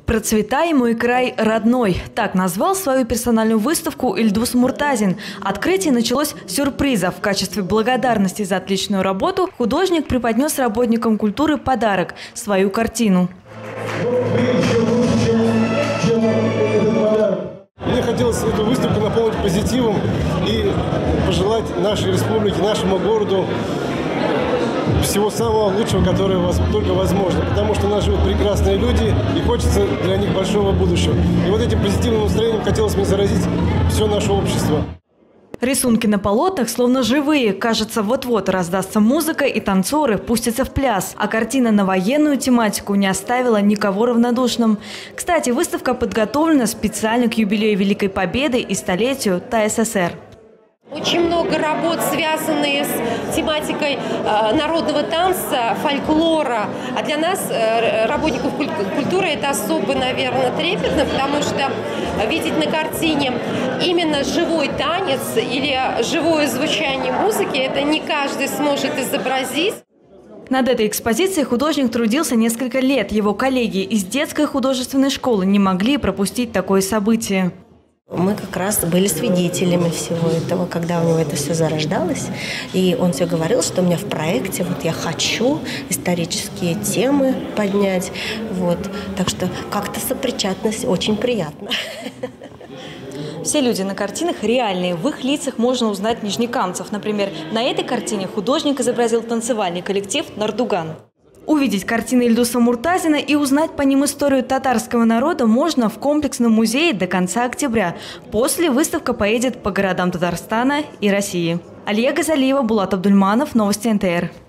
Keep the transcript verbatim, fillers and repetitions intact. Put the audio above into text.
«Процветай, мой край родной» – так назвал свою персональную выставку Ильдус Муртазин. Открытие началось с сюрприза. В качестве благодарности за отличную работу художник преподнес работникам культуры подарок – свою картину. Мне хотелось эту выставку наполнить позитивом и пожелать нашей республике, нашему городу всего самого лучшего, которое только возможно. Потому что у нас живут прекрасные люди, и хочется для них большого будущего. И вот этим позитивным настроением хотелось мне заразить все наше общество. Рисунки на полотнах словно живые. Кажется, вот-вот раздастся музыка, и танцоры пустятся в пляс. А картина на военную тематику не оставила никого равнодушным. Кстати, выставка подготовлена специально к юбилею Великой Победы и столетию ТССР. Очень много работ, связанных с тематикой э, народного танца, фольклора. А для нас, э, работников культуры, это особо, наверное, трепетно, потому что видеть на картине именно живой танец или живое звучание музыки, это не каждый сможет изобразить. Над этой экспозицией художник трудился несколько лет. Его коллеги из детской художественной школы не могли пропустить такое событие. Мы как раз были свидетелями всего этого, когда у него это все зарождалось. И он все говорил, что у меня в проекте вот я хочу исторические темы поднять. Вот. Так что как-то сопричастность очень приятно. Все люди на картинах реальные. В их лицах можно узнать нижнекамцев. Например, на этой картине художник изобразил танцевальный коллектив «Нардуган». Увидеть картины Ильдуса Муртазина и узнать по ним историю татарского народа можно в комплексном музее до конца октября. После выставка поедет по городам Татарстана и России. Алия Газалиева, Булат Абдульманов, Новости эн тэ эр.